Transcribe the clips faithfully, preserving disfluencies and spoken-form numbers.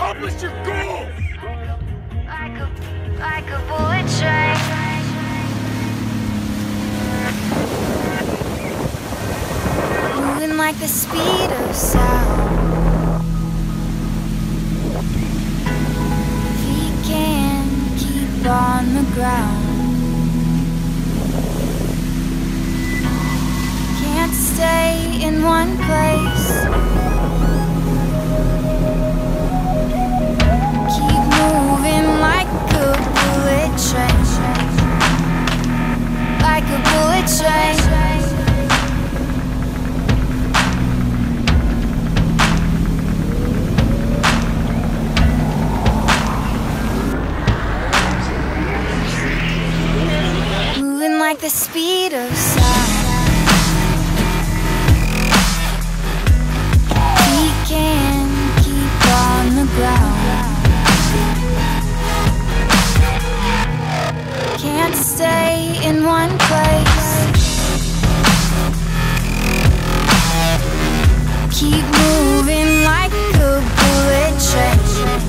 accomplish your goal! Like a, like a bullet train. Moving like the speed of sound. Feet can't keep on the ground. Can't stay in one place. Keep moving like a bullet train. Like a bullet train. Moving like the speed of sound. We can keep on the ground. Can't stay in one place. Keep moving like a bullet train.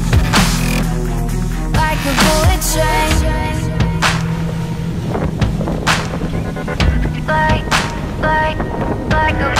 Like a bullet train. Like, like, like a